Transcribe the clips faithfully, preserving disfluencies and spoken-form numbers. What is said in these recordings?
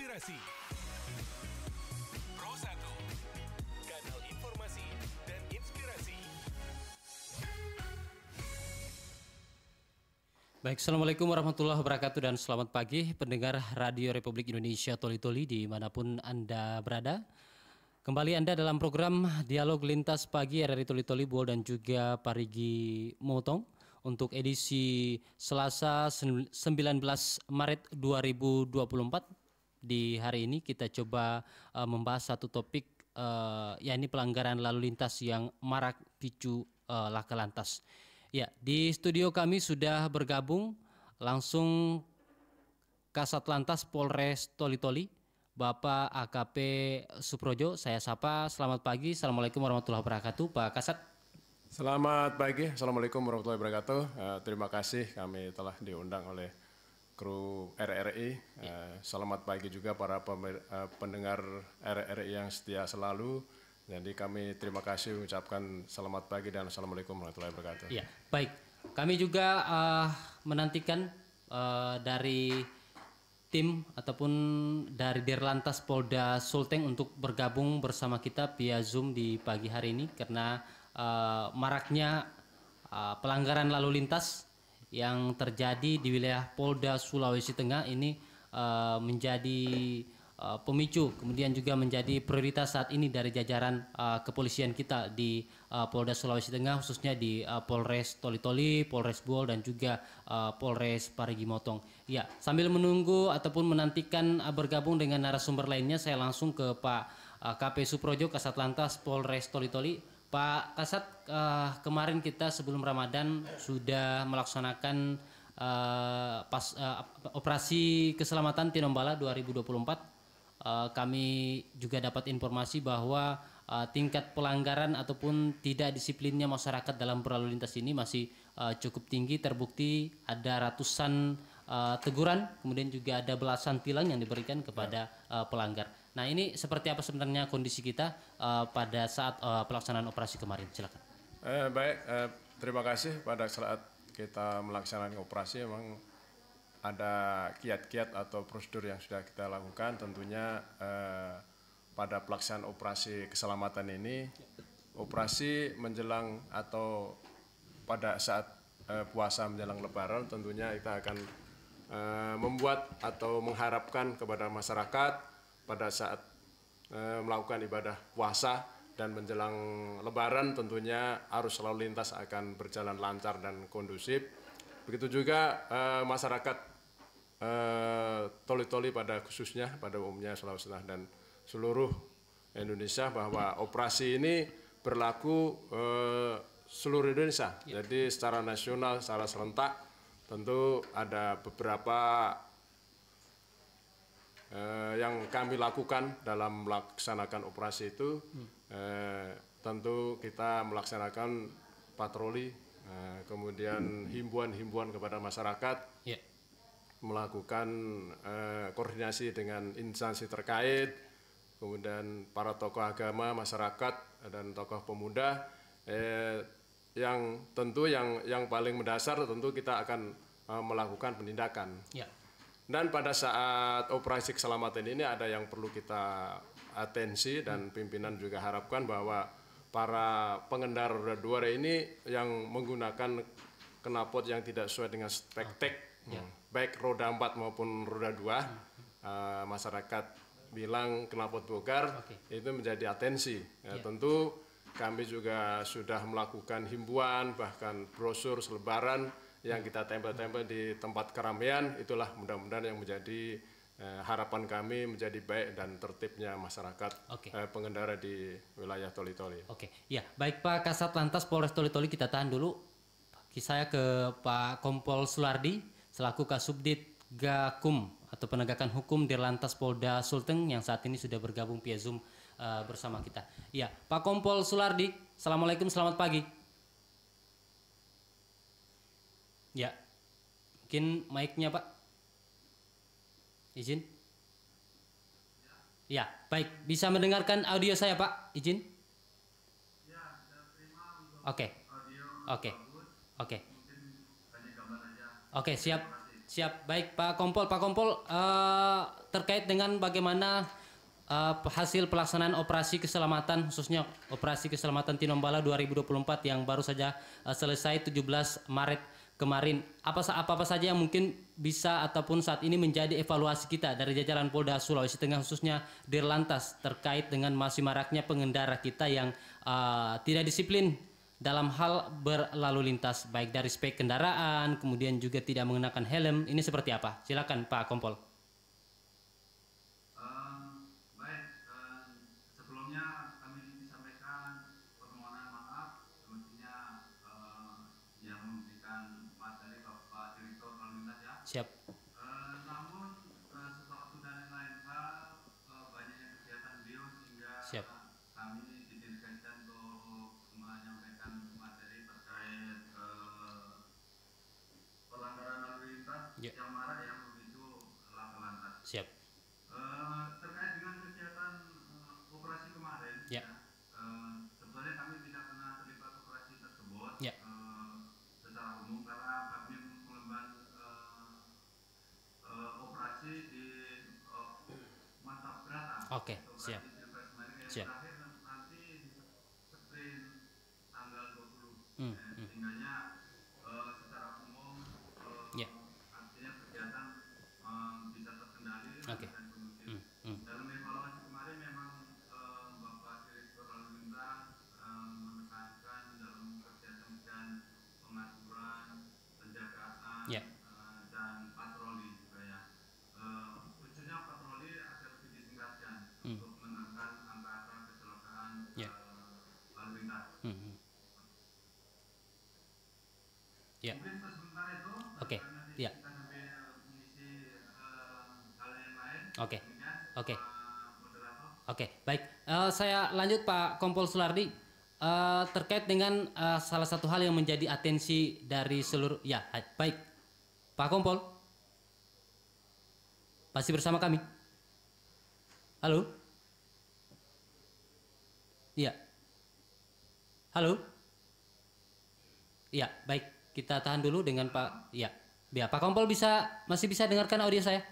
Inspirasi Pro satu, kanal informasi dan inspirasi. Baik, Assalamualaikum warahmatullahi wabarakatuh dan selamat pagi pendengar Radio Republik Indonesia Toli-Toli dimanapun Anda berada. Kembali Anda dalam program Dialog Lintas Pagi R R I Toli-Toli Buol dan juga Parigi Motong untuk edisi Selasa sembilan belas Maret dua ribu dua puluh empat. Di hari ini kita coba uh, membahas satu topik uh, yakni pelanggaran lalu lintas yang marak picu uh, laka lantas. Ya, di studio kami sudah bergabung langsung Kasat Lantas Polres Toli-Toli, Bapak A K P Suprojo. Saya sapa, selamat pagi, Assalamualaikum warahmatullahi wabarakatuh, Pak Kasat. Selamat pagi, Assalamualaikum warahmatullahi wabarakatuh. Uh, terima kasih kami telah diundang oleh kru R R I. Uh, selamat pagi juga para pemer, uh, pendengar R R I yang setia selalu. Jadi kami terima kasih mengucapkan selamat pagi dan Assalamualaikum warahmatullahi wabarakatuh. Ya, baik. Kami juga uh, menantikan uh, dari tim ataupun dari Dirlantas Polda Sulteng untuk bergabung bersama kita via Zoom di pagi hari ini karena uh, maraknya uh, pelanggaran lalu lintas yang terjadi di wilayah Polda Sulawesi Tengah ini uh, menjadi uh, pemicu, kemudian juga menjadi prioritas saat ini dari jajaran uh, kepolisian kita di uh, Polda Sulawesi Tengah, khususnya di uh, Polres Toli-Toli, Polres Buol dan juga uh, Polres Parigi Motong. Ya, sambil menunggu ataupun menantikan uh, bergabung dengan narasumber lainnya, saya langsung ke Pak uh, K P Suprojo, Kasat Lantas Polres Toli-Toli. Pak Kasat, uh, kemarin kita sebelum Ramadan sudah melaksanakan uh, pas, uh, operasi keselamatan Tinombala dua ribu dua puluh empat. Uh, kami juga dapat informasi bahwa uh, tingkat pelanggaran ataupun tidak disiplinnya masyarakat dalam berlalu lintas ini masih uh, cukup tinggi. Terbukti ada ratusan uh, teguran, kemudian juga ada belasan tilang yang diberikan kepada uh, pelanggar. Nah, ini seperti apa sebenarnya kondisi kita uh, pada saat uh, pelaksanaan operasi kemarin? Silakan. Eh, baik, eh, terima kasih. Pada saat kita melaksanakan operasi memang ada kiat-kiat atau prosedur yang sudah kita lakukan. Tentunya eh, pada pelaksanaan operasi keselamatan ini, operasi menjelang atau pada saat eh, puasa menjelang Lebaran, tentunya kita akan eh, membuat atau mengharapkan kepada masyarakat pada saat e, melakukan ibadah puasa dan menjelang Lebaran tentunya arus lalu lintas akan berjalan lancar dan kondusif. Begitu juga e, masyarakat e, Toli-Toli pada khususnya, pada umumnya Sulawesi Tengah dan seluruh Indonesia bahwa operasi ini berlaku e, seluruh Indonesia. Ya. Jadi secara nasional, secara serentak tentu ada beberapa Eh, yang kami lakukan dalam melaksanakan operasi itu, hmm. eh, tentu kita melaksanakan patroli, eh, kemudian himbauan-himbauan kepada masyarakat, yeah. melakukan eh, koordinasi dengan instansi terkait, kemudian para tokoh agama, masyarakat dan tokoh pemuda, eh, yang tentu yang yang paling mendasar tentu kita akan eh, melakukan penindakan. Yeah. Dan pada saat operasi keselamatan ini ada yang perlu kita atensi dan pimpinan juga harapkan bahwa para pengendara roda dua ini yang menggunakan knalpot yang tidak sesuai dengan spek tek, okay. yeah. baik roda empat maupun roda dua, hmm. uh, masyarakat bilang knalpot bongkar, okay. itu menjadi atensi. Ya, yeah. Tentu kami juga sudah melakukan himbauan bahkan brosur selebaran yang kita tempel-tempel di tempat keramaian. Itulah mudah-mudahan yang menjadi eh, harapan kami menjadi baik dan tertibnya masyarakat, okay. eh, pengendara di wilayah Toli-Toli. Oke, okay. Ya, baik Pak Kasat Lantas Polres Toli-Toli, kita tahan dulu. Saya ke Pak Kompol Sulardi selaku Kasubdit Gakum atau penegakan hukum Dirlantas Polda Sulteng yang saat ini sudah bergabung via Zoom uh, bersama kita. Ya, Pak Kompol Sulardi, Assalamualaikum, selamat pagi. Ya, mungkin mic-nya Pak, izin. Ya, baik, bisa mendengarkan audio saya Pak, izin. Ya, saya terima untuk Oke, audio oke, bagus. oke, Mungkin hanya gambar aja. oke, siap, Siap, baik Pak Kompol. Pak Kompol, eh, terkait dengan bagaimana eh, hasil pelaksanaan operasi keselamatan, khususnya operasi keselamatan Tinombala dua ribu dua puluh empat yang baru saja eh, selesai tujuh belas Maret kemarin. Apa apa apa saja yang mungkin bisa ataupun saat ini menjadi evaluasi kita dari jajaran Polda Sulawesi Tengah, khususnya Dirlantas, terkait dengan masih maraknya pengendara kita yang eh, tidak disiplin dalam hal berlalu lintas, baik dari spek kendaraan, kemudian juga tidak mengenakan helm. Ini seperti apa? Silakan Pak Kompol. Um, baik, um, sebelumnya kami sampaikan permohonan maaf semestinya uh, yang memberikan materi Bapak Direktur Lalu Lintas ya. Siap. Uh, namun uh, sesuatu dan lain hal uh, banyaknya kegiatan beliau sehingga Siap. kami didelegasikan untuk menyampaikan materi terkait uh, pelanggaran lalu lintas Ya. yang marak yang memicu laka lantas. Siap. Eh, terkait dengan kegiatan eh, operasi kemarin, Ya. eh, sebetulnya kami tidak pernah terlibat operasi tersebut Ya. eh, secara umum karena kami mengemban eh, eh, operasi di eh, mantap berata. Oke, Operasi siap. Pilpres kemarin yang Siap. terakhir nanti di sprint tanggal dua puluh. Hmm, Eh, hmm. sehingganya eh, secara umum eh, Ya. artinya kegiatan eh, bisa terkendali Oke. dan kondusif. Hmm, hmm. Dalam evaluasi kemarin memang eh, Bapak Direktur Lalu Lintas eh, menekankan dalam kegiatan-kegiatan pengaturan, penjagaan Ya. eh, dan patroli juga ya. Eh, khususnya patroli agar lebih disingkatkan Hmm. untuk menekan angka-angka kecelakaan Ya. eh, lalu lintas. Hmm, hmm. Ya. Mungkin sebentar itu Oke. karena nanti Ya. kita sambil mengisi eh, hal yang lain. Oke. Demikian, Oke. Pak Moderator. Oke, baik. Eh, saya lanjut Pak Kompol Sulardi. Eh, terkait dengan eh, salah satu hal yang menjadi atensi dari seluruh, ya, hai- baik, Pak Kompol, masih bersama kami. Halo, iya, halo, iya, baik, kita tahan dulu dengan Pak, iya, ya, Pak Kompol bisa masih bisa dengarkan audio saya?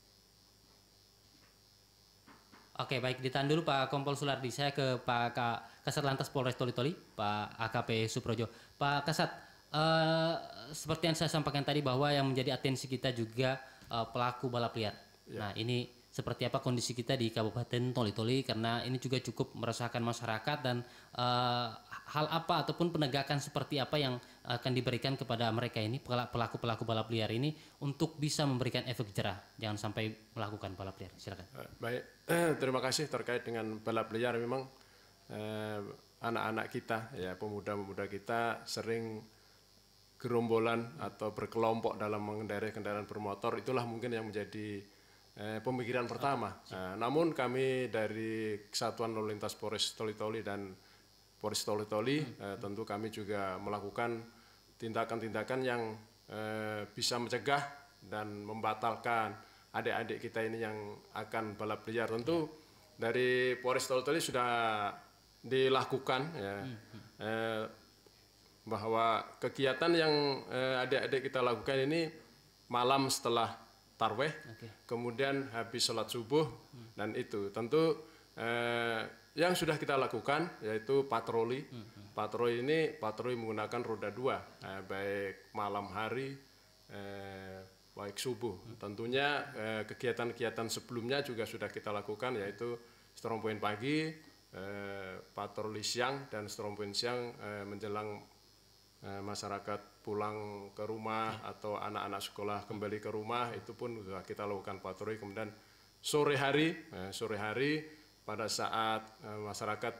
Oke, baik, ditahan dulu Pak Kompol Sulardi. Saya ke Pak Ka- Kasat Lantas Polres Toli-Toli, Pak A K P Suprojo. Pak Kasat, eh, seperti yang saya sampaikan tadi bahwa yang menjadi atensi kita juga eh, pelaku balap liar. Nah, ini seperti apa kondisi kita di Kabupaten Toli-Toli, karena ini juga cukup meresahkan masyarakat, dan eh, hal apa ataupun penegakan seperti apa yang akan diberikan kepada mereka ini, pelaku-pelaku balap liar ini, untuk bisa memberikan efek jerah, jangan sampai melakukan balap liar. Silakan. Eh, Baik, terima kasih terkait dengan balap liar. Memang eh, anak-anak kita, ya pemuda-pemuda kita sering gerombolan atau berkelompok dalam mengendarai kendaraan bermotor. Itulah mungkin yang menjadi eh, pemikiran pertama. Nah, namun kami dari Kesatuan Lalu Lintas Polres Toli-Toli dan Polres Toli-Toli eh, tentu kami juga melakukan tindakan-tindakan yang eh, bisa mencegah dan membatalkan adik-adik kita ini yang akan balap liar. Tentu dari Polres Toli-Toli sudah dilakukan ya, eh, bahwa kegiatan yang eh, adik-adik kita lakukan ini malam setelah tarweh, Oke. kemudian habis sholat subuh, dan itu tentu eh, yang sudah kita lakukan yaitu patroli. Patroli ini patroli menggunakan roda dua, eh, baik malam hari, eh, baik subuh. Tentunya eh, kegiatan-kegiatan sebelumnya juga sudah kita lakukan, yaitu strong point pagi, eh, patroli siang, dan strong point siang eh, menjelang eh, masyarakat pulang ke rumah atau anak-anak sekolah kembali ke rumah, itu pun sudah kita lakukan patroli. Kemudian sore hari, eh, sore hari pada saat eh, masyarakat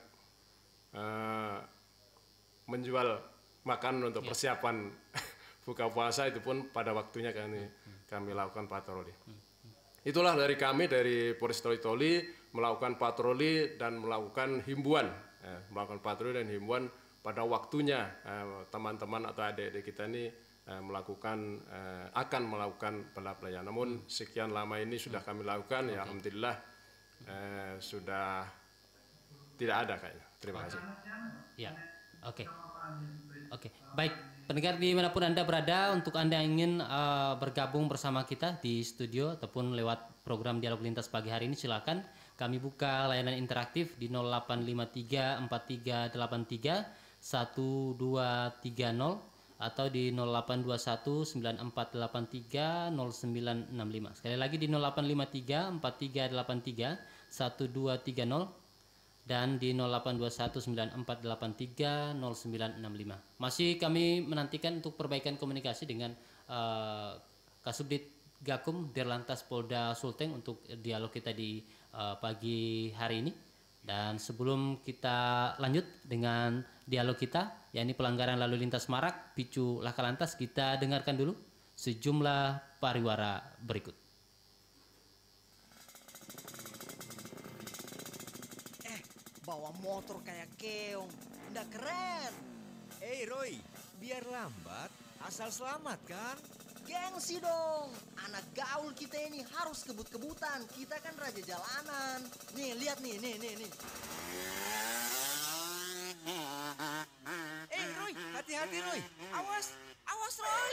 eh, menjual makanan untuk persiapan buka puasa, itu pun pada waktunya kami kami lakukan patroli. Itulah dari kami dari Polres Toli-Toli melakukan patroli dan melakukan himbauan, eh, melakukan patroli dan himbauan pada waktunya eh, teman-teman atau adik-adik kita ini eh, melakukan eh, akan melakukan balap liar. Namun sekian lama ini sudah kami lakukan, ya alhamdulillah eh, sudah tidak ada kayaknya. Terima kasih. Ya, oke, oke, baik. pendengar dimanapun Anda berada, untuk Anda yang ingin uh, bergabung bersama kita di studio ataupun lewat program Dialog Lintas pagi hari ini, silakan. Kami buka layanan interaktif di nol delapan lima tiga empat tiga delapan tiga satu dua tiga nol atau di nol delapan dua satu sembilan empat delapan tiga nol sembilan enam lima. Sekali lagi di nol delapan lima tiga empat tiga delapan tiga satu dua tiga nol dan di nol delapan dua satu sembilan empat delapan tiga nol sembilan enam lima. Masih kami menantikan untuk perbaikan komunikasi dengan uh, Kasubdit Gakum Dirlantas Polda Sulteng untuk dialog kita di uh, pagi hari ini. Dan sebelum kita lanjut dengan dialog kita, yakni pelanggaran lalu lintas marak picu laka lantas, kita dengarkan dulu sejumlah pariwara berikut. Bawa motor kayak keong, nggak keren. Eh Roy, biar lambat, asal selamat kan? Gengsi dong, anak gaul kita ini harus kebut-kebutan. Kita kan raja jalanan. Nih, lihat nih, nih, nih, nih. Eh Roy, hati-hati Roy. Awas, awas Roy.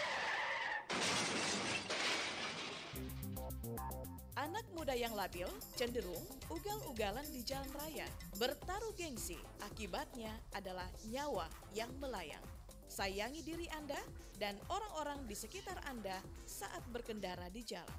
Anak muda yang labil cenderung ugal-ugalan di jalan raya. Bertaruh gengsi, akibatnya adalah nyawa yang melayang. Sayangi diri Anda dan orang-orang di sekitar Anda saat berkendara di jalan.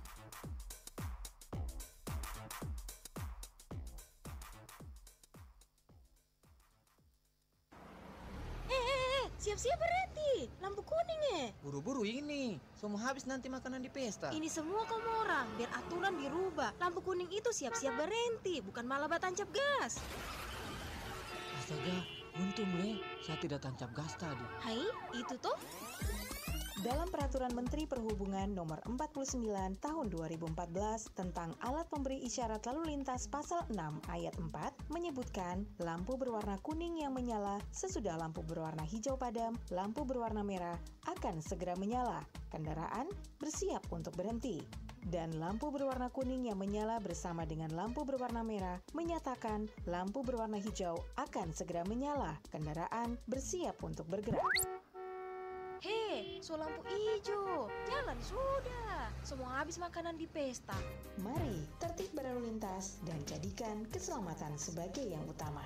Siap-siap berhenti, lampu kuning eh. Buru-buru ini, semua habis nanti makanan di pesta. Ini semua kamu orang, biar aturan dirubah. Lampu kuning itu siap-siap berhenti, bukan malah tancap gas. Astaga, untung le, saya tidak tancap gas tadi. Hai, itu tuh? Dalam Peraturan Menteri Perhubungan Nomor empat puluh sembilan Tahun dua ribu empat belas tentang alat pemberi isyarat lalu lintas pasal enam ayat empat menyebutkan lampu berwarna kuning yang menyala sesudah lampu berwarna hijau padam, lampu berwarna merah akan segera menyala. Kendaraan bersiap untuk berhenti. Dan lampu berwarna kuning yang menyala bersama dengan lampu berwarna merah menyatakan lampu berwarna hijau akan segera menyala. Kendaraan bersiap untuk bergerak. Hei, so lampu hijau, jalan sudah. Semua habis makanan di pesta. Mari tertib berlalu lintas dan jadikan keselamatan sebagai yang utama.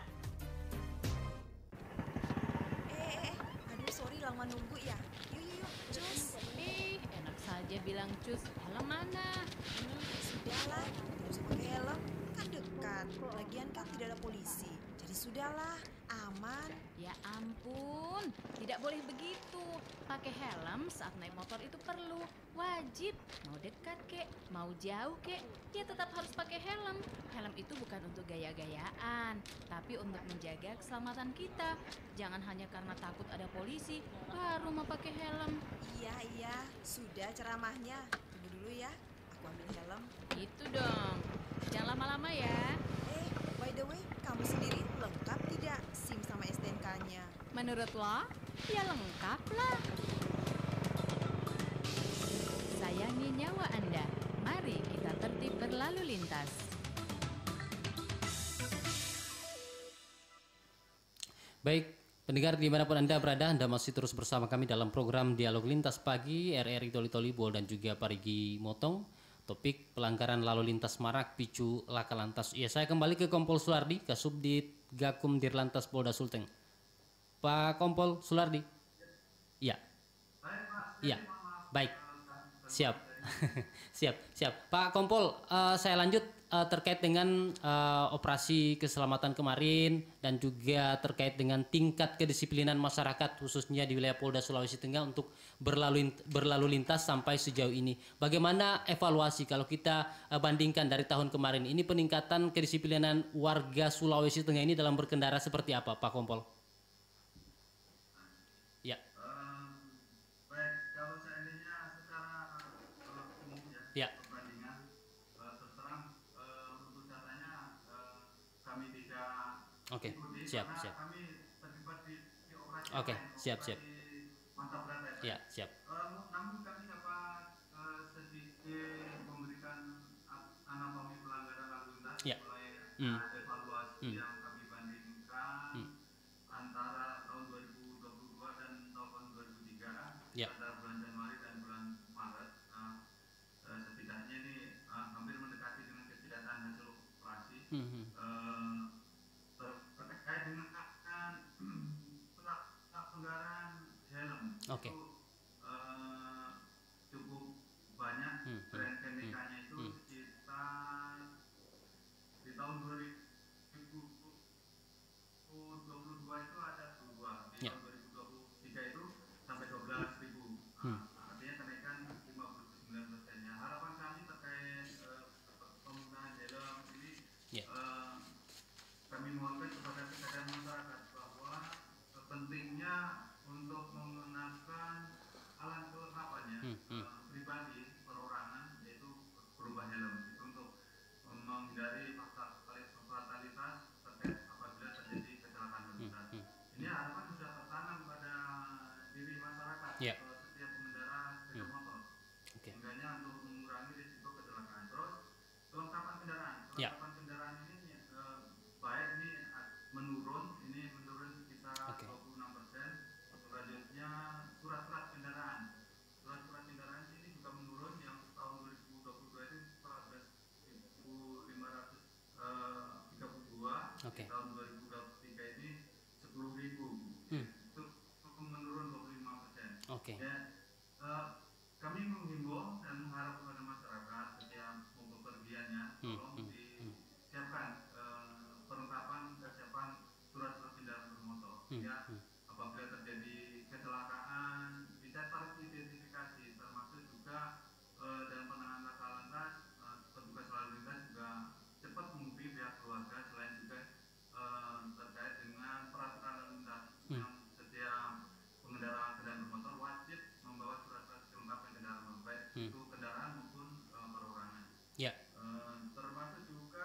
Eh, eh, aduh sorry lama nunggu ya. Yuk, yuk, yuk, cus. Eh, enak saja bilang cus. Helm mana? Hmm, sudahlah, tidak usah pakai helm. Kan dekat, lagian kan tidak ada polisi. Jadi sudahlah, aman. Ya ampun, tidak boleh begitu. Pakai helm saat naik motor itu perlu, wajib. Mau dekat kek, mau jauh kek, dia tetap harus pakai helm. Helm itu bukan untuk gaya-gayaan, tapi untuk menjaga keselamatan kita. Jangan hanya karena takut ada polisi, baru mau pakai helm. Iya, iya, sudah ceramahnya. Tunggu dulu ya, aku ambil helm. Itu dong, jangan lama-lama ya. Eh, by the way, kamu sendiri lengkap tidak SIM sama S T N K-nya? Menurut lo, ya lengkap lah. Sayangi nyawa Anda. Mari kita tertib berlalu lintas. Baik, pendengar dimanapun Anda berada, Anda masih terus bersama kami dalam program Dialog Lintas Pagi R R I Toli Toli Bol dan juga Parigi Motong. Topik pelanggaran lalu lintas marak picu laka lantas. Ya, saya kembali ke Kompol Sulardi, Kasubdit Gakum Dirlantas Polda Sulteng. Pak Kompol Sulardi. Iya. Iya. Baik. Siap. siap, siap. Pak Kompol, uh, saya lanjut uh, terkait dengan uh, operasi keselamatan kemarin dan juga terkait dengan tingkat kedisiplinan masyarakat khususnya di wilayah Polda Sulawesi Tengah untuk berlalu berlalu lintas sampai sejauh ini. Bagaimana evaluasi kalau kita uh, bandingkan dari tahun kemarin? Ini peningkatan kedisiplinan warga Sulawesi Tengah ini dalam berkendara seperti apa, Pak Kompol? Ya. Ya. Perbandingan uh, terserang uh, untuk datanya uh, kami tidak Oke, ikuti siap, karena siap. kami terlibat di, di operasi Oke, lain, siap, operasi siap. mantap berat Ya, siap. Uh, namun kami dapat uh, sedikit memberikan anatomi pelanggaran lalu lintas Ya. mulai Hmm. uh, evaluasi Hmm. yang kami bandingkan Hmm. antara tahun dua ribu dua puluh dua dan tahun dua ribu tiga Hmm. Eh, ter- terkait dengan pelanggaran helm Oke. itu eh, cukup banyak. Hmm, hmm, Tren K N D K-nya itu hmm. sekitar di tahun dua ribu dua puluh dua itu ada dua, di Ya. tahun dua ribu dua puluh tiga itu sampai dua belas ribu. Hmm. Nah, artinya kenaikan lima puluh sembilan persennya. Harapan kami terkait eh, penggunaan helm ini, Ya. eh, kami mohonkan kepada kesadaran masyarakat bahwa eh, pentingnya untuk menggunakan alat kelengkapannya Hmm, hmm. eh, pribadi perorangan, yaitu berubah helm itu untuk eh, menghindari fatalitas terkait apabila terjadi kecelakaan lalu lintas. Hmm, Ini harapan sudah tertanam pada diri masyarakat, Ya. eh, setiap pengendara sepeda Hmm. motor. Oke. Sehingganya untuk mengurangi risiko kecelakaan. Terus kelengkapan kendaraan, Ya. kelengkapan kendaraan ini eh, baik ini eh, menurun, ini menurun sekitar Oke. dua puluh enam persen. Selanjutnya surat-surat kendaraan, surat-surat kendaraan ini juga menurun, yang tahun dua ribu dua puluh dua itu empat belas ribu lima ratus tiga puluh dua, Oke. tahun dua ribu dua puluh tiga ini sepuluh ribu. Hmm. Itu menurun dua puluh lima persen. Oke. Ya, eh, kami menghimbau dan mengharap kepada masyarakat setiap mau bepergiannya, Hmm, tolong hmm, disiapkan eh, perlengkapan kesiapan surat-surat kendaraan bermotor. Hmm, Ya, hmm. apabila terjadi kecelakaan bisa teridentifikasi, termasuk juga eh, dalam penanganan laka lantas, eh, petugas lalu lintas juga cepat menghubungi pihak keluarga. Selain juga eh, terkait dengan peraturan lalu lintas Hmm. yang setiap pengendara kendaraan bermotor wajib membawa surat-surat kelengkapan kendaraan bermotor, baik Hmm. itu kendaraan maupun eh, perorangan. Ya. Eh, termasuk juga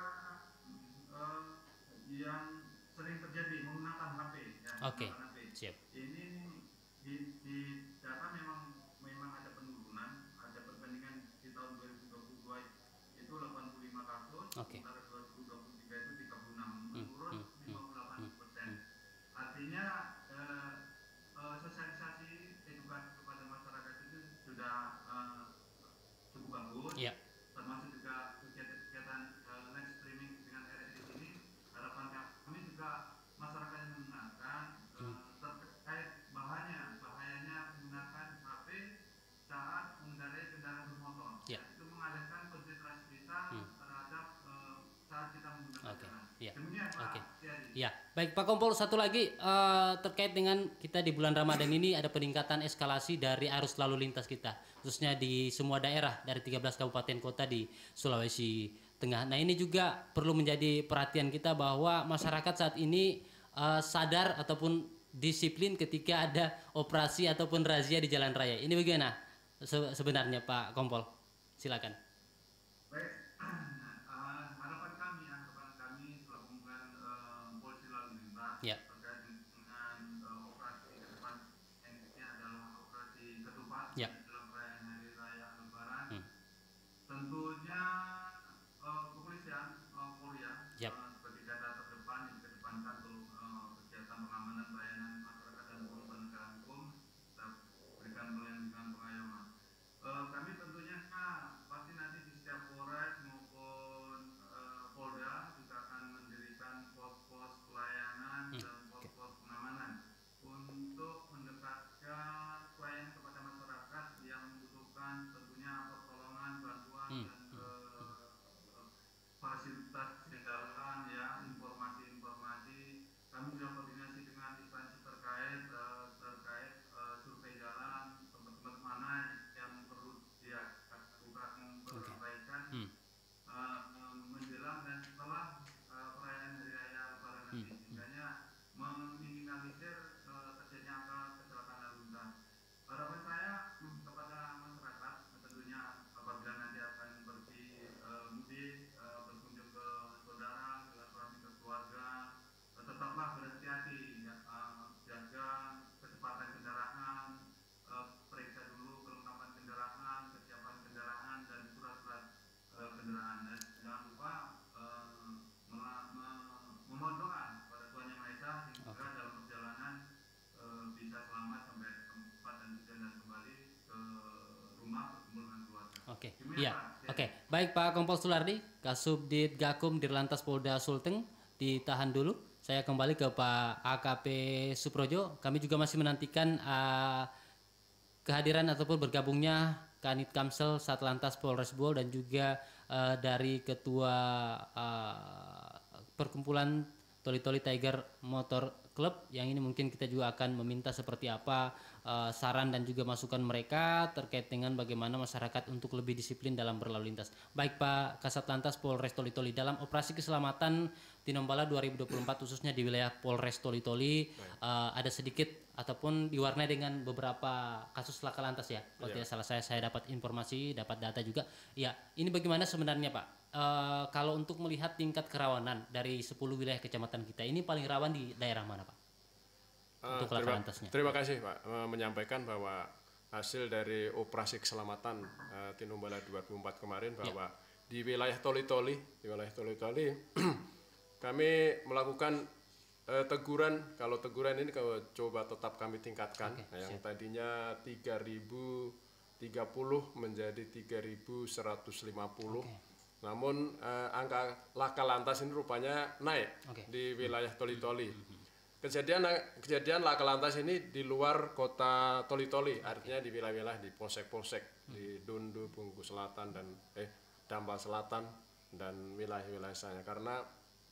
eh, yang sering terjadi menggunakan H P. Ya, Oke. menggunakan H P. Siap. Ini di, di data memang memang ada penurunan, ada perbandingan di tahun dua ribu dua puluh dua itu delapan puluh lima kasus, Oke. sementara dua ribu dua puluh tiga itu tiga puluh enam, Hmm, menurun hmm, lima puluh delapan persen. hmm. Artinya eh, eh, sosialisasi edukasi kepada masyarakat itu sudah eh, cukup bagus. Ya. Termasuk juga kegiatan-kegiatan eh, live streaming dengan R S I ini, harapan kami juga masyarakat yang menggunakan eh, Hmm. terkait bahayanya bahayanya menggunakan H P saat mengendarai kendaraan bermotor. Ya. Itu mengalihkan konsentrasi kita Hmm. terhadap eh, saat kita menggunakan Oke. jalan. Ya. Demikian Pak Oke. Tiadi. Ya, baik Pak Kompol, satu lagi eh, terkait dengan kita di bulan Ramadan ini ada peningkatan eskalasi dari arus lalu lintas kita, khususnya di semua daerah dari tiga belas kabupaten kota di Sulawesi Tengah. Nah, ini juga perlu menjadi perhatian kita bahwa masyarakat saat ini eh, sadar ataupun disiplin ketika ada operasi ataupun razia di jalan raya. Ini bagaimana se- sebenarnya Pak Kompol? Silakan. Baik, eh, harapan kami, harapan kami selaku eh, polisi lalu lintas Ya. terkait dengan eh, operasi ke depan, yang ini adalah operasi ketupat Ya. dalam perayaan hari raya Lebaran. Hmm. Tentunya eh, kepolisian eh, Polri ya, Yap. eh, sebagai garda terdepan yang kedepankan untuk eh, kegiatan pengamanan pelayanan masyarakat dan penegakan hukum, dan berikan pelayanan dengan pengayoman. Eh, kami tentunya ah, pasti nanti di setiap Polres maupun eh, Polda juga akan mendirikan pos-pos pelayanan Hmm, dan pos-pos pengamanan untuk mendekatkan pelayanan kepada masyarakat yang membutuhkan tentunya pertolongan, bantuan Hmm, dan eh, eh, fasilitas jalan ya, informasi-informasi. Kami sudah koordinasi dengan instansi terkait eh, terkait eh, survei jalan, tempat-tempat mana yang perlu dilakukan perbaikan Hmm. eh, eh, menjelang dan setelah eh, perayaan hari raya Lebaran nanti, Hmm. sehingga meminimalisir eh, terjadinya angka kecelakaan lalu lintas. Harapan saya hmm, kepada masyarakat tentunya apabila nanti akan pergi eh, mudik, eh, berkunjung ke saudara, silaturahmi ke keluarga, eh, tetaplah berhati-hati, ya, eh, jaga kecepatan kendaraan, eh, periksa dulu kelengkapan kendaraan, kesiapan kendaraan dan surat-surat eh, kendaraan, dan jangan lupa eh, mela- me- memohon doa kepada Tuhan Yang Maha Esa sehingga dalam perjalanan eh, bisa selamat sampai ke tempat dan tujuan dan kembali ke rumah berkumpul dengan keluarga. Oke. Demikian, Iya. Pak. Oke. Baik Pak Kompol Sulardi, Kasubdit Gakum Dirlantas Polda Sulteng ditahan dulu. Saya kembali ke Pak A K P Suprojo. Kami juga masih menantikan uh, kehadiran ataupun bergabungnya Kanit Kamsel Satlantas Polres Buol dan juga uh, dari Ketua uh, Perkumpulan Toli-Toli Tiger Motor Club, yang ini mungkin kita juga akan meminta seperti apa uh, saran dan juga masukan mereka terkait dengan bagaimana masyarakat untuk lebih disiplin dalam berlalu lintas. Baik Pak Kasat Lantas Polres Toli-Toli, dalam operasi keselamatan Tinombala dua ribu dua puluh empat khususnya di wilayah Polres Toli-Toli uh, ada sedikit ataupun diwarnai dengan beberapa kasus laka lantas ya. Kalau Ya. tidak salah saya saya dapat informasi, dapat data juga. Ya, ini bagaimana sebenarnya Pak? Uh, kalau untuk melihat tingkat kerawanan dari sepuluh wilayah kecamatan kita ini paling rawan di daerah mana Pak? Untuk Uh, laka terima, lantasnya. terima kasih Pak uh, menyampaikan bahwa hasil dari operasi keselamatan uh, Tinombala dua ribu empat kemarin bahwa di wilayah Toli-Toli, di wilayah Toli-Toli kami melakukan uh, teguran. Kalau teguran ini kalau coba tetap kami tingkatkan. Oke, Nah, yang siap. tadinya tiga ribu tiga puluh menjadi tiga ribu seratus lima puluh. Namun eh, angka laka lantas ini rupanya naik Oke. di wilayah Toli-Toli. Kejadian kejadian laka lantas ini di luar kota Toli-Toli, artinya di wilayah-wilayah di polsek-polsek di Dundu, Bungku Selatan dan eh Dambal Selatan dan wilayah-wilayah saya, karena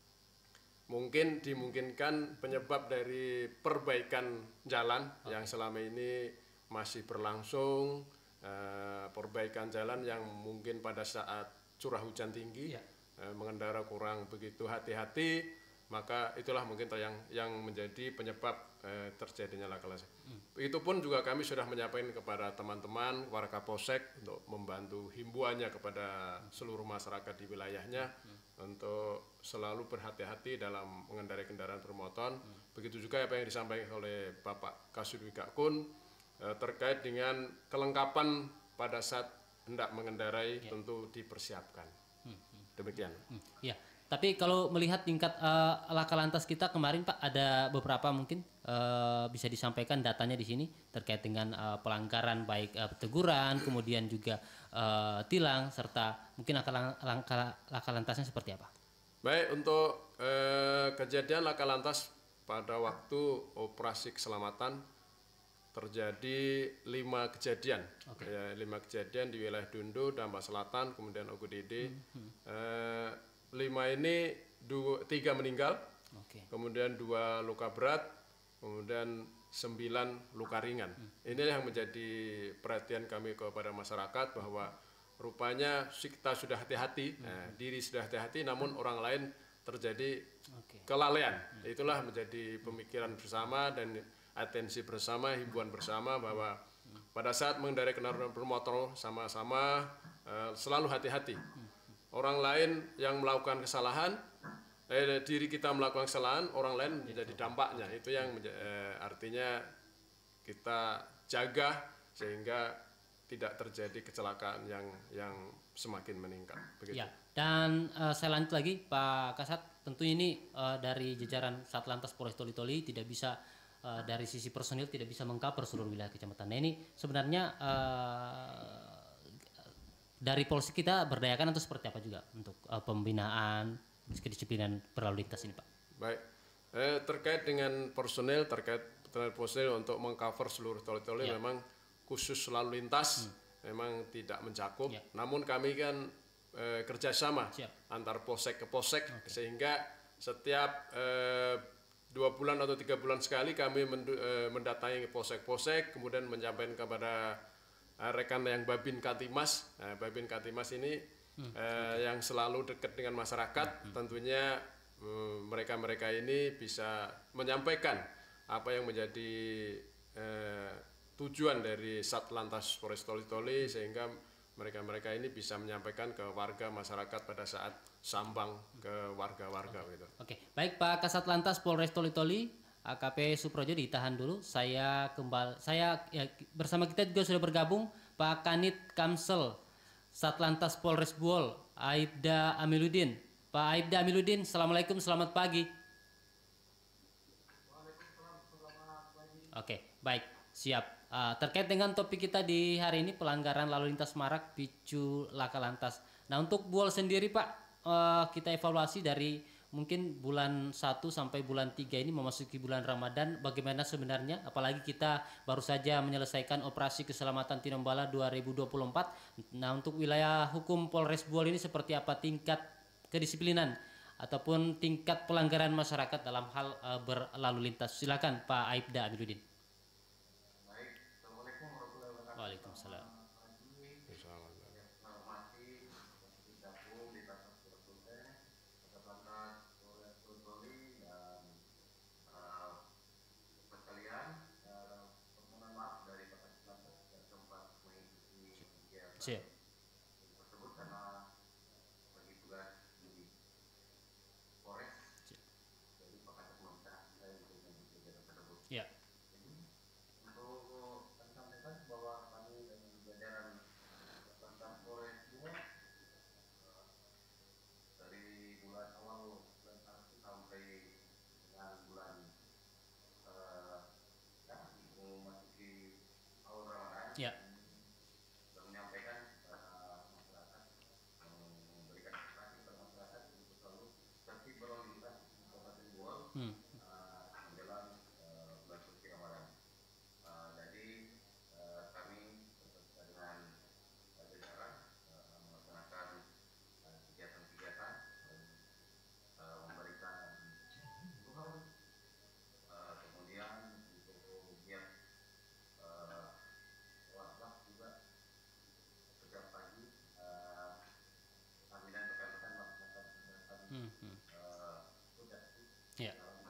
mungkin dimungkinkan penyebab dari perbaikan jalan yang selama ini masih berlangsung, eh, perbaikan jalan yang mungkin pada saat curah hujan tinggi, Ya. eh, mengendara kurang begitu hati-hati, maka itulah mungkin yang yang menjadi penyebab eh, terjadinya laka lantas. Itu pun juga kami sudah menyampaikan kepada teman-teman warga Polsek untuk membantu himbauannya kepada seluruh masyarakat di wilayahnya untuk selalu berhati-hati dalam mengendarai kendaraan bermotor. Begitu juga apa yang disampaikan oleh Bapak Kasubdit Gakum eh, terkait dengan kelengkapan pada saat hendak mengendarai tentu dipersiapkan. Demikian. Hmm, ya, tapi kalau melihat tingkat uh, laka lantas kita kemarin Pak, ada beberapa mungkin uh, bisa disampaikan datanya di sini terkait dengan uh, pelanggaran baik uh, teguran, kemudian juga uh, tilang serta mungkin laka, laka, laka lantasnya seperti apa? Baik, untuk eh, kejadian laka lantas pada waktu operasi keselamatan terjadi lima kejadian, Oke. ya, lima kejadian di wilayah Dundu, Dambal Selatan, kemudian Ogudede. Hmm. Eh, lima ini dua, tiga meninggal, Oke. kemudian dua luka berat, kemudian sembilan luka ringan. Ini yang menjadi perhatian kami kepada masyarakat bahwa rupanya kita sudah hati-hati, nah, diri sudah hati-hati, namun orang lain terjadi Oke. kelalaian. Itulah menjadi pemikiran bersama dan atensi bersama, himbauan bersama bahwa pada saat mengendarai kendaraan bermotor sama-sama eh, selalu hati-hati. Orang lain yang melakukan kesalahan, eh, diri kita melakukan kesalahan, orang lain menjadi dampaknya. Itu yang menja- eh, artinya kita jaga sehingga tidak terjadi kecelakaan yang yang semakin meningkat. Begitu. Ya, dan uh, saya lanjut lagi Pak Kasat, tentu ini uh, dari jajaran Satlantas Polres Toli-Toli tidak bisa uh, dari sisi personil tidak bisa mengcover seluruh wilayah kecamatan. Nah, ini sebenarnya uh, dari polisi kita berdayakan atau seperti apa juga untuk uh, pembinaan kedisiplinan berlalu lintas ini Pak? Baik, eh, terkait dengan personil, terkait dengan personil untuk mengcover seluruh toli-toli Ya. memang khusus lalu lintas memang tidak mencakup. Ya. Namun kami kan eh, kerjasama Siap. antar polsek ke polsek sehingga setiap eh, dua bulan atau tiga bulan sekali kami mendu- eh, mendatangi polsek-polsek, kemudian menyampaikan kepada eh, rekan yang Babin Katimas. Nah, Babin Katimas ini eh, yang selalu dekat dengan masyarakat, tentunya eh, mereka-mereka ini bisa menyampaikan apa yang menjadi eh, tujuan dari Satlantas Polres Toli-Toli sehingga mereka-mereka ini bisa menyampaikan ke warga masyarakat pada saat sambang ke warga-warga gitu. Oke, baik Pak Kasat Lantas Polres Toli-Toli, A K P Suprojo ditahan dulu. Saya kembali, saya ya, bersama kita juga sudah bergabung Pak Kanit Kamsel Satlantas Polres Buol, Aibda Amiluddin. Pak Aibda Amiluddin, assalamualaikum, selamat pagi. Oke, baik, siap. Uh, terkait dengan topik kita di hari ini pelanggaran lalu lintas marak picu laka lantas. Nah untuk Buol sendiri Pak, uh, kita evaluasi dari mungkin bulan satu sampai bulan tiga ini memasuki bulan Ramadan, bagaimana sebenarnya, apalagi kita baru saja menyelesaikan operasi keselamatan Tinombala dua ribu dua puluh empat. Nah, untuk wilayah hukum Polres Buol ini seperti apa tingkat kedisiplinan ataupun tingkat pelanggaran masyarakat dalam hal uh, berlalu lintas? Silakan Pak Aibda Amiruddin. Waalaikumsalam. Siap. Tersebut karena bagi tugas di Polres, jadi Pak Meminta saya untuk mengikuti kegiatan tersebut. Ya. Jadi untuk kami sampaikan bahwa kami dan jajaran Lantas Polres Buol dari bulan awal bulan satu sampai dengan bulan eh, ya, memasuki awal Ramadan. Ya. Hmm. Uh, menjelang uh, bulan suci Ramadan. Uh, jadi uh, kami beserta dengan jajaran uh, melaksanakan uh, kegiatan-kegiatan dan uh, memberikan himbauan. Uh, kemudian untuk giat uh, wabah juga setiap pagi uh, kami dan rekan-rekan melaksanakan kegiatan Hmm. Hmm. uh, Ya.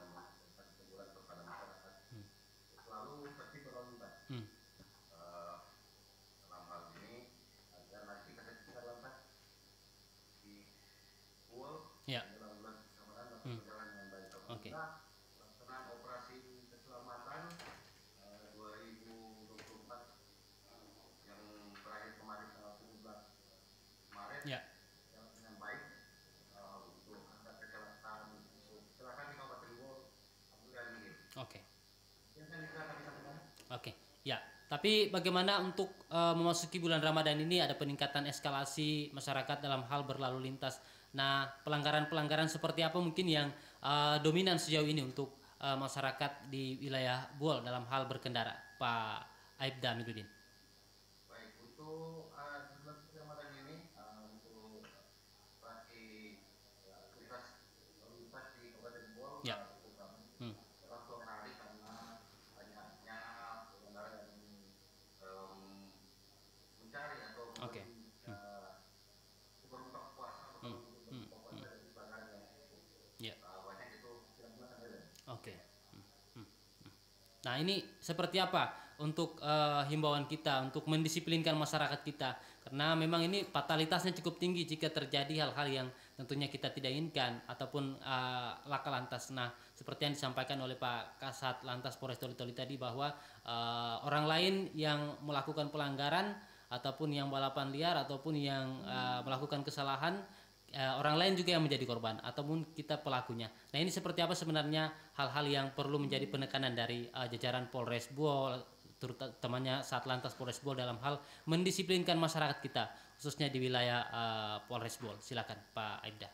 Selalu tertib berlalu lintas. Hmm. Uh, dalam hal ini ada nanti kita lantas di Buol. Ya. Dalam bulan Ramadan dapat Hmm. berjalan dengan baik. Oke. Pelaksanaan operasi keselamatan uh, dua ribu dua puluh empat yang terakhir kemarin tanggal tujuh belas Maret. Ya. Dengan baik. Uh, untuk angka kecelakaan untuk kecelakaan di Kabupaten Buol, alhamdulillah minim. Oke. Yang saya bisa kami sampaikan. Oke, ya. Tapi bagaimana untuk uh, memasuki bulan Ramadan ini ada peningkatan eskalasi masyarakat dalam hal berlalu lintas. Nah, pelanggaran-pelanggaran seperti apa mungkin yang uh, dominan sejauh ini untuk uh, masyarakat di wilayah Buol dalam hal berkendara, Pak Aibda Amiruddin? Baik, untuk uh, di bulan suci Ramadan ini uh, untuk operasi uh, aktivitas lalu lintas di Kabupaten Buol Ya. uh, cukup ramai. Hmm. Dalam suatu hari karena banyaknya pengendara yang um, mencari atau Oke. membeli, uh, berbuka puasa atau Hmm. berbuka Hmm. puasa dari pelanggaran yang cukup Ya. uh, banyak itu tidak menggunakan helm. Oke. Hmm, hmm, hmm. Nah, ini seperti apa untuk uh, himbauan kita untuk mendisiplinkan masyarakat kita, karena memang ini fatalitasnya cukup tinggi jika terjadi hal-hal yang tentunya kita tidak inginkan ataupun uh, laka lantas. Nah, seperti yang disampaikan oleh Pak Kasat Lantas Polres Toli-Toli tadi bahwa uh, orang lain yang melakukan pelanggaran ataupun yang balapan liar ataupun yang uh, melakukan kesalahan, Uh, orang lain juga yang menjadi korban ataupun kita pelakunya. Nah, ini seperti apa sebenarnya hal-hal yang perlu menjadi penekanan dari uh, jajaran Polres Buol, terutamanya Satlantas Polres Buol dalam hal mendisiplinkan masyarakat kita khususnya di wilayah uh, Polres Buol. Silakan Pak Aibda.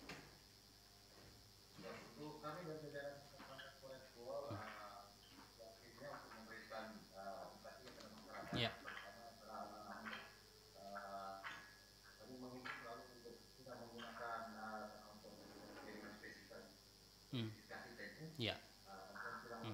Ya, untuk kami dan jajaran Satlantas Polres Buol, uh, waktunya untuk memberikan uh, edukasi kepada masyarakat. Ya. Hmm. Ya. Hmm.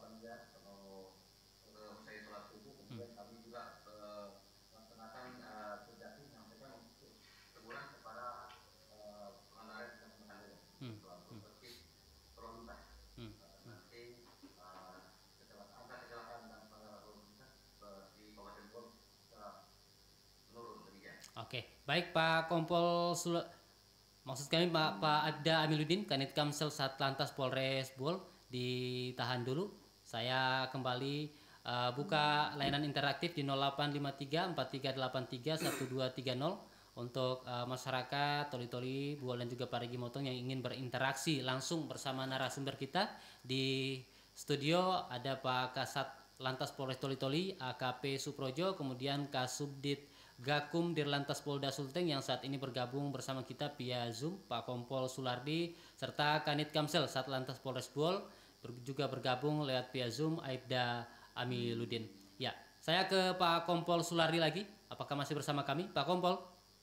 Hmm. Kami juga uh, melaksanakan uh, sejati menyampaikan untuk teguran kepada uh, pengendara yang mengandung Hmm. seperti berlalu lintas. Hmm. Nanti uh, kecelakaan angka kecelakaan dan berlalu lintas uh, di Kabupaten Buol bisa menurun demikian. Oke, baik Pak Kompol Sul- maksud kami Pak Pak Aibda Amiruddin, Kanit Kamsel Satlantas Polres Buol, ditahan dulu. Saya kembali uh, buka layanan interaktif di nol delapan lima tiga empat tiga delapan tiga satu dua tiga nol untuk uh, masyarakat Toli-Toli Buol dan juga Parigi Motong yang ingin berinteraksi langsung bersama narasumber kita. Di studio ada Pak Kasat Lantas Polres Toli-Toli A K P Suprojo, kemudian Kasubdit Gakum Dirlantas Polda Sulteng yang saat ini bergabung bersama kita via Zoom, Pak Kompol Sulardi, serta Kanit Kamsel Satlantas Polres Buol, ber- juga bergabung lewat via Zoom, Aibda Amiluddin. Ya, saya ke Pak Kompol Sulardi lagi. Apakah masih bersama kami, Pak Kompol?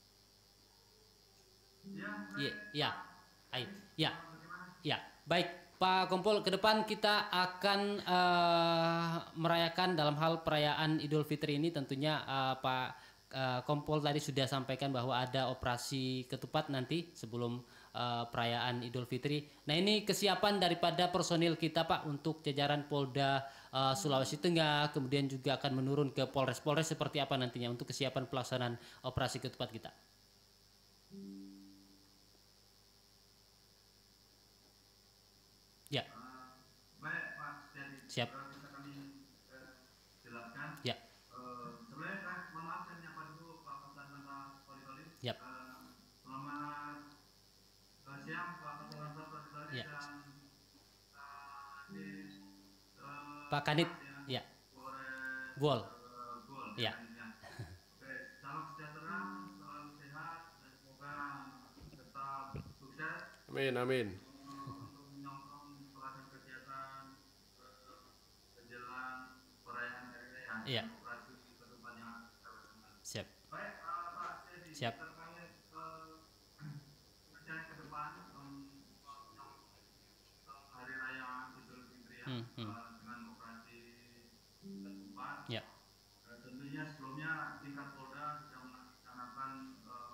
Iya, ya, Aib, ya, ya, baik. Pak Kompol, ke depan kita akan uh, merayakan dalam hal perayaan Idul Fitri ini tentunya uh, Pak uh, Kompol tadi sudah sampaikan bahwa ada operasi ketupat nanti sebelum uh, perayaan Idul Fitri. Nah, ini kesiapan daripada personil kita Pak untuk jajaran Polda uh, Sulawesi Tengah, kemudian juga akan menurun ke Polres-Polres seperti apa nantinya untuk kesiapan pelaksanaan operasi ketupat kita. Ya. Uh, baik Pak, jadi siap. Uh, bisa kami uh, jelaskan. Ya. Uh, sebenarnya saya mohon maaf saya menyapa dulu Pak Kasatlantas Polri. Yap. Uh, selamat uh, siang Pak Kasatlantas Polri Ya. dan uh, di uh, Pak Kanit. Ya. Polres Buol. uh, Buol. Ya. Oke, salam sejahtera, salam sehat dan semoga tetap sukses. Amin, amin. Iya. Siap. Baik, uh, Pak, jadi Siap. terkait uh, rencana ke depan um, um, hari raya Idul Fitri ya, Hmm, hmm. uh, dengan operasi ketupat. Ya. Uh, tentunya sebelumnya tingkat Polda sudah melaksanakan uh,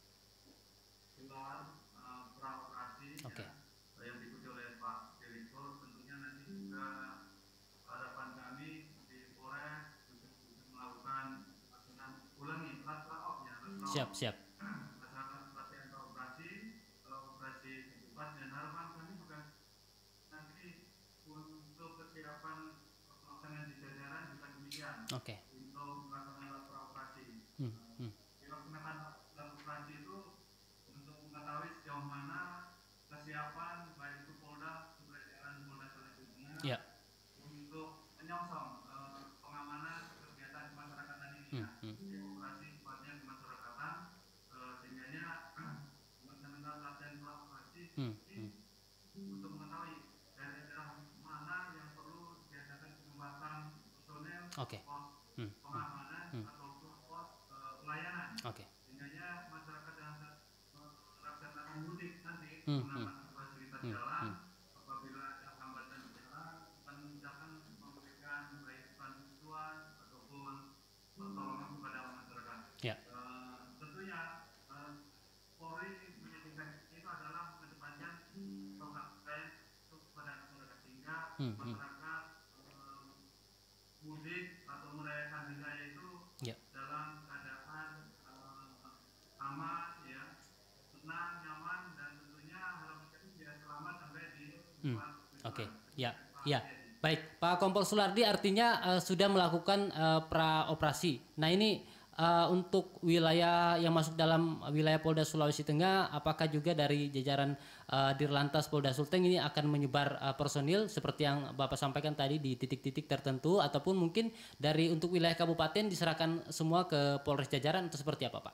gelar uh, pra-operasi Oke. ya, uh, yang diikuti oleh Pak Direktur. Tentunya nanti juga harapan kami di Polres untuk melakukan pelaksanaan ulangi layout ya, layout Siap, siap. pelaksanaan pelatihan operasi uh, operasi ketupat, dan harapan kami juga nanti untuk kesiapan pelaksanaan di jajaran juga demikian. Oke. Untuk pelaksanaan operasi Hmm, hmm. dilaksanakan operasi itu untuk mengetahui sejauh mana kesiapan baik itu Polda, jajaran Polda Sulawesi Tengah Ya. untuk menyongsong uh, pengamanan kegiatan kemasyarakatan ini Hmm, ya, hmm. di operasi sifatnya kemasyarakatan, uh, sehingganya melaksanakan latihan pra-operasi Hmm, hmm. untuk mengetahui daerah-daerah mana yang perlu diadakan penempatan personel, Oke. pos Hmm, pengamanan hmm. ataupun pos uh, pelayanan. Oke. Sehingganya masyarakat yang melaksanakan mudik nanti Hmm, menggunakan fasilitas hmm, jalan, hmm. apabila ada hambatan di jalan, kami akan memberikan baik bantuan ataupun pertolongan kepada masyarakat. Ya. Uh, tentunya uh, Polri menjadikan itu adalah mengedepankan pengabdian kepada masyarakat, sehingga Hmm, hmm. masyarakat uh, mudik atau merayakan hari raya itu Ya. dalam keadaan uh, aman ya, tenang, nyaman, dan tentunya harapan kami biar selamat sampai di Hmm. tempat Oke. tujuan. Ya. Ya. Baik, Pak Kompol Sulardi artinya uh, sudah melakukan uh, pra-operasi. Nah, ini uh, untuk wilayah yang masuk dalam wilayah Polda Sulawesi Tengah, apakah juga dari jajaran uh, Dirlantas Polda Sulteng ini akan menyebar uh, personil seperti yang Bapak sampaikan tadi di titik-titik tertentu, ataupun mungkin dari untuk wilayah kabupaten diserahkan semua ke Polres jajaran atau seperti apa, Pak?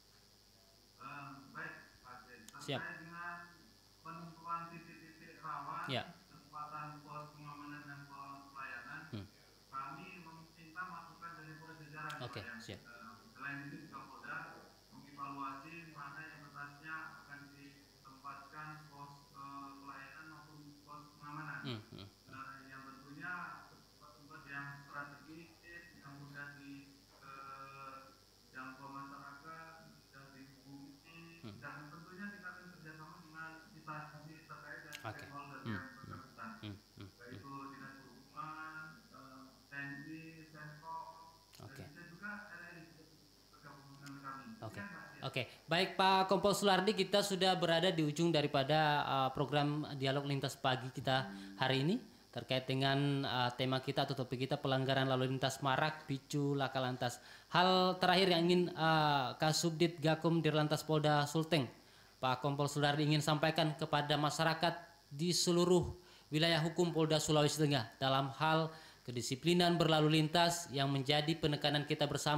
Um, baik, Pak Jen. Siap. Terkait dengan penentuan titik-titik rawan, Ya. kesempatan pos pengamanan dan pos pelayanan, Hmm. kami meminta masukan dari Polres jajaran. Oke, Pak, ya. siap. Uh, selain itu juga Polda mengevaluasi mana yang betasnya akan ditempatkan pos uh, pelayanan maupun pos pengamanan. Hmm, hmm. Nah, yang tentunya tempat-tempat yang strategis yang mudah di eh, jangkau masyarakat, mudah dihubungi, Hmm. dan tentunya kita akan kerjasama dengan instansi terkait dan Oke. stakeholder Hmm, yang bersangkutan, Hmm, hmm, baik itu dinas perhubungan, eh, T N I, Pemprov, Oke. dan bisa juga L N I bergabung dengan kami. Oke. Demikian, Mas, ya. Oke, baik Pak Kompol Sulardi, kita sudah berada di ujung daripada uh, program Dialog Lintas Pagi kita hari ini terkait dengan uh, tema kita atau topik kita pelanggaran lalu lintas marak picu laka lantas. Hal terakhir yang ingin uh, Kasubdit Gakum Dirlantas Polda Sulteng, Pak Kompol Sulardi ingin sampaikan kepada masyarakat di seluruh wilayah hukum Polda Sulawesi Tengah dalam hal kedisiplinan berlalu lintas yang menjadi penekanan kita bersama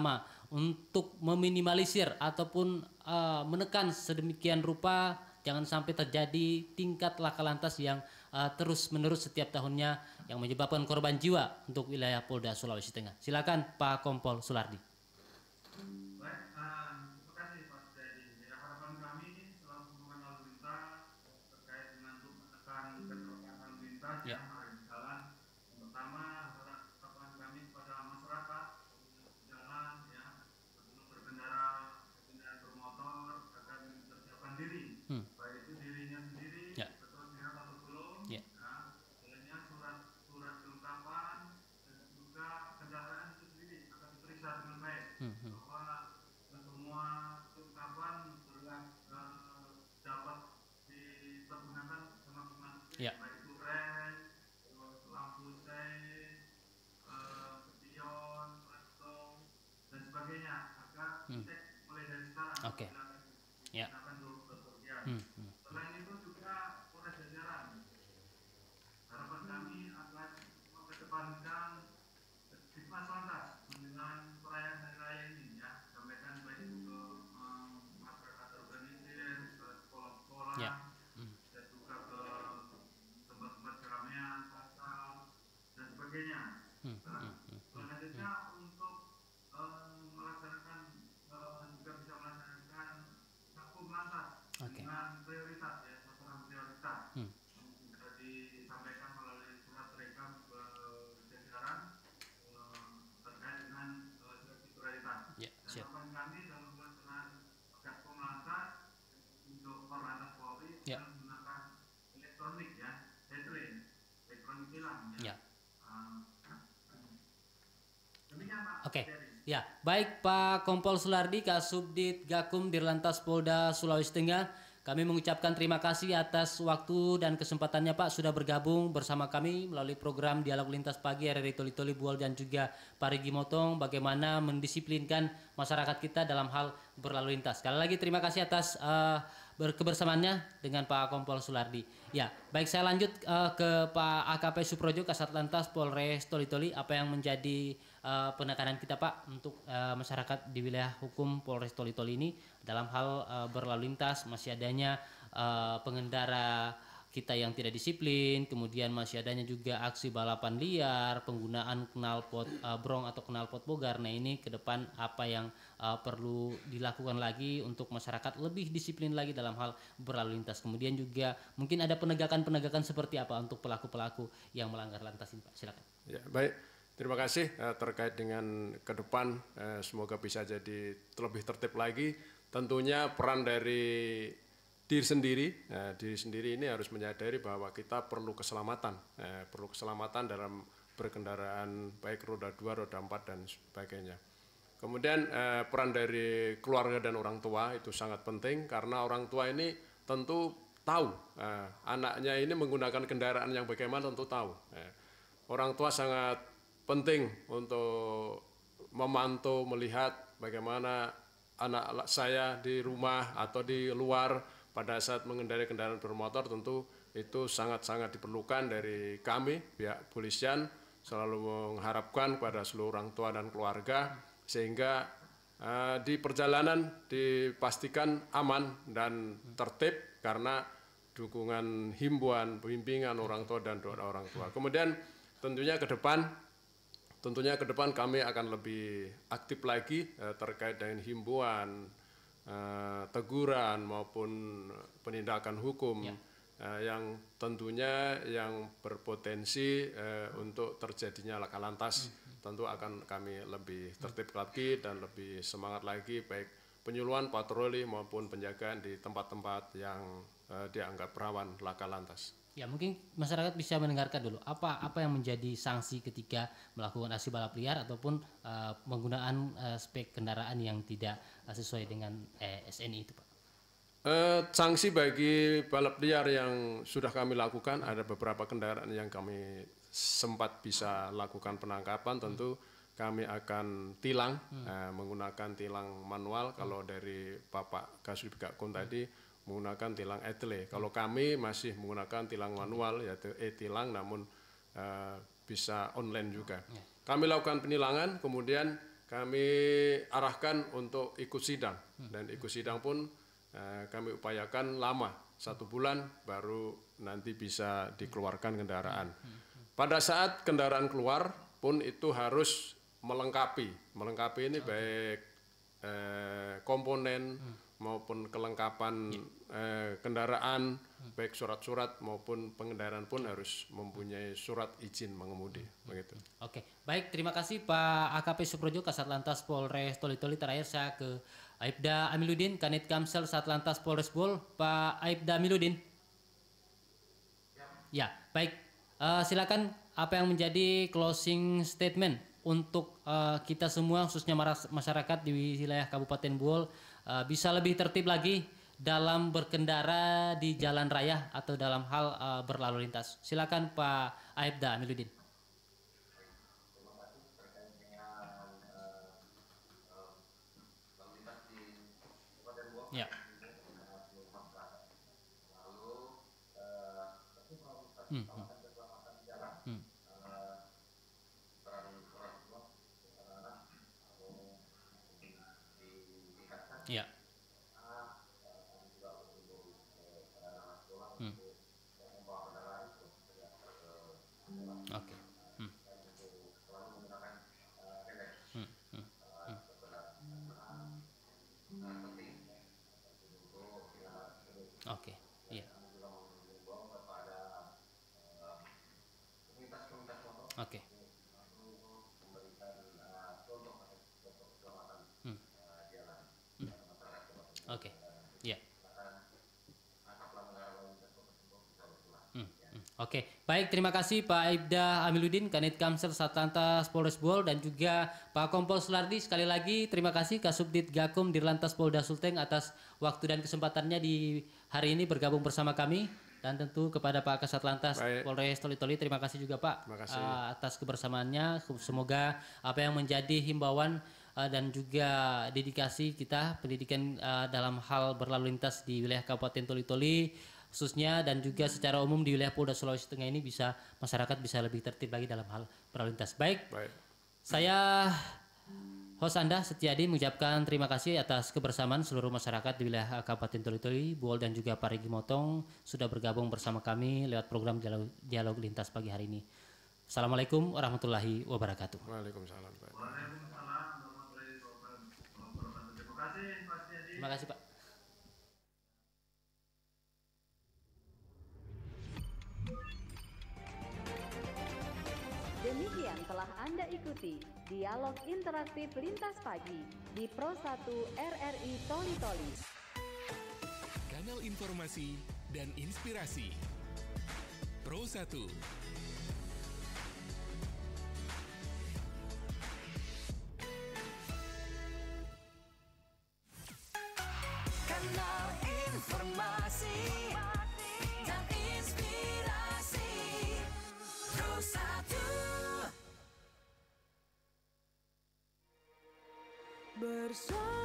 untuk meminimalisir ataupun uh, menekan sedemikian rupa jangan sampai terjadi tingkat laka lantas yang uh, terus-menerus setiap tahunnya yang menyebabkan korban jiwa untuk wilayah Polda Sulawesi Tengah. Silakan Pak Kompol Sulardi. Baik, uh, terima kasih Pak Setiadi. Ya, harapan kami selaku hubungan lalu lintas terkait dengan untuk menekan kecelakaan lalu lintas Ya. yang ada di jalan. Yang pertama, harapan kami kepada masyarakat jalan ya sebelum berkendara kendaraan bermotor agar mempersiapkan diri, Hmm. baik itu dirinya sendiri Ya. atau sehat atau belum. Ya. Nah, selainnya surat-surat kelengkapan dan juga kendaraan itu sendiri akan diperiksa dengan baik. Hmm, hmm. Bahwa semua kelengkapan telah eh, dapat dipergunakan semaksimal mungkin, Ya. baik itu rem, terus lampu sein, eh, spion, klakson dan sebagainya agar Hmm. dicek mulai dari sekarang. Oke. apabila akan Ya. digunakan dulu bepergian. Hmm, hmm. Selain itu juga Polres Jajaran, harapan kami akan mengedepankan Ditmas Lantas dengan perayaan hari raya ini ya, sampaikan baik itu ke eh, masyarakat terorganisir, ke sekolah-sekolah, Ya. Hmm. dan juga ke tempat-tempat keramaian, pasar dan sebagainya. Hmm, Nah, hmm, hmm, selanjutnya untuk eh, melaksanakan eh, juga bisa melaksanakan Sakum Lantas Oke. dengan prioritas ya, sasaran prioritas Hmm. yang sudah disampaikan melalui surat rekam ke jajaran eh, terkait dengan eh, seleksi prioritas. Ya, Dan siap. harapan kami dalam pelaksanaan Gakum Lantas untuk Korlantas Polri Ya. akan menggunakan elektronik ya, headlane, elektronik tilang ya. Ya. Ah, demikian Pak. Oke, Jadi, ya baik Pak Kompol Sulardi, Kasubdit Gakum Dirlantas Polda Sulawesi Tengah. Kami mengucapkan terima kasih atas waktu dan kesempatannya Pak sudah bergabung bersama kami melalui program Dialog Lintas Pagi R R I Toli Toli Buol dan juga Parigi Motong bagaimana mendisiplinkan masyarakat kita dalam hal berlalu lintas. Sekali lagi terima kasih atas uh, berkebersamaannya dengan Pak Kompol Sulardi. Ya, baik saya lanjut uh, ke Pak A K P Suprojo Kasat Lantas Polres Toli Toli, apa yang menjadi uh, penekanan kita Pak untuk uh, masyarakat di wilayah hukum Polres Toli Toli ini dalam hal uh, berlalu lintas, masih adanya uh, pengendara kita yang tidak disiplin, kemudian masih adanya juga aksi balapan liar, penggunaan knalpot uh, brong atau knalpot bogar. Nah ini ke depan apa yang uh, perlu dilakukan lagi untuk masyarakat lebih disiplin lagi dalam hal berlalu lintas. Kemudian juga mungkin ada penegakan-penegakan seperti apa untuk pelaku-pelaku yang melanggar lantas ini Pak, silakan. Ya, baik. Terima kasih eh, terkait dengan ke depan eh, semoga bisa jadi lebih tertib lagi. Tentunya peran dari diri sendiri, eh, diri sendiri ini harus menyadari bahwa kita perlu keselamatan, eh, perlu keselamatan dalam berkendaraan baik roda dua, roda empat dan sebagainya. Kemudian eh, peran dari keluarga dan orang tua itu sangat penting karena orang tua ini tentu tahu eh, anaknya ini menggunakan kendaraan yang bagaimana tentu tahu. Eh, orang tua sangat penting untuk memantau, melihat bagaimana anak saya di rumah atau di luar pada saat mengendarai kendaraan bermotor. Tentu itu sangat-sangat diperlukan dari kami pihak polisian selalu mengharapkan kepada seluruh orang tua dan keluarga sehingga uh, di perjalanan dipastikan aman dan tertib karena dukungan himbauan, bimbingan orang tua dan doa orang tua. Kemudian tentunya ke depan Tentunya ke depan kami akan lebih aktif lagi eh, terkait dengan himbauan, eh, teguran maupun penindakan hukum Ya. eh, yang tentunya yang berpotensi eh, untuk terjadinya laka lantas. Hmm. Tentu akan kami lebih tertib lagi dan lebih semangat lagi baik penyuluhan, patroli maupun penjagaan di tempat-tempat yang eh, dianggap rawan laka lantas. Ya mungkin masyarakat bisa mendengarkan dulu apa apa yang menjadi sanksi ketika melakukan aksi balap liar ataupun uh, penggunaan uh, spek kendaraan yang tidak uh, sesuai dengan eh, S N I itu Pak. Eh, sanksi bagi balap liar yang sudah kami lakukan ada beberapa kendaraan yang kami sempat bisa lakukan penangkapan. Tentu kami akan tilang hmm. eh, menggunakan tilang manual. Hmm. Kalau dari Bapak Kasubdit Gakum hmm. tadi menggunakan tilang etle. Kalau kami masih menggunakan tilang manual yaitu e-tilang namun uh, bisa online juga. Kami lakukan penilangan kemudian kami arahkan untuk ikut sidang, dan ikut sidang pun eh, kami upayakan lama, satu bulan baru nanti bisa dikeluarkan kendaraan. Pada saat kendaraan keluar pun itu harus melengkapi, melengkapi ini baik eh, komponen maupun kelengkapan eh, kendaraan, baik surat-surat maupun pengendaraan pun harus mempunyai surat izin mengemudi, begitu. Oke, baik, terima kasih Pak A K P Suprojo, Kasatlantas Polres Toli-Toli. Terakhir saya ke Aibda Amiluddin, Kanit Kamsel Satlantas Polres Bol. Pak Aibda Amiluddin. Ya, baik. Uh, silakan apa yang menjadi closing statement untuk uh, kita semua, khususnya masyarakat di wilayah Kabupaten Bol, uh, bisa lebih tertib lagi dalam berkendara di jalan raya atau dalam hal uh, berlalu lintas. Silakan Pak Aibda Amiluddin. Ya. Hmm, hmm. Hmm. Ya. Hmm. Oke. Hmm. Hmm. Hmm. Hmm. Oke. Iya. Oke. Hmm. Hmm. Oke. Iya. Hmm. Hmm. Oke, baik, terima kasih Pak Aibda Amiluddin, Kanit Kamsel Satlantas Polres Bol, dan juga Pak Kompol Sulardi. Sekali lagi terima kasih Kasubdit Gakum Dirlantas Polda Sulteng atas waktu dan kesempatannya di hari ini bergabung bersama kami, dan tentu kepada Pak Kasatlantas Polres Toli-Toli terima kasih juga Pak uh, atas kebersamaannya. Semoga apa yang menjadi himbauan uh, dan juga dedikasi kita pendidikan uh, dalam hal berlalu lintas di wilayah Kabupaten Toli-Toli khususnya dan juga secara umum di wilayah Polda Sulawesi Tengah ini bisa masyarakat bisa lebih tertib lagi dalam hal berlalu lintas. Baik, Baik. Saya host Anda Setiadi mengucapkan terima kasih atas kebersamaan seluruh masyarakat di wilayah Kabupaten Toli-Toli, Bol, dan juga Parigi Motong sudah bergabung bersama kami lewat program dialog, dialog lintas pagi hari ini. Assalamualaikum warahmatullahi wabarakatuh. Waalaikumsalam. Terima kasih Pak. Demikian telah Anda ikuti Dialog Interaktif Lintas Pagi di Pro satu R R I Toli-Toli. Kanal informasi dan inspirasi. Pro satu. Kanal informasi dan inspirasi. Pro satu. Bersama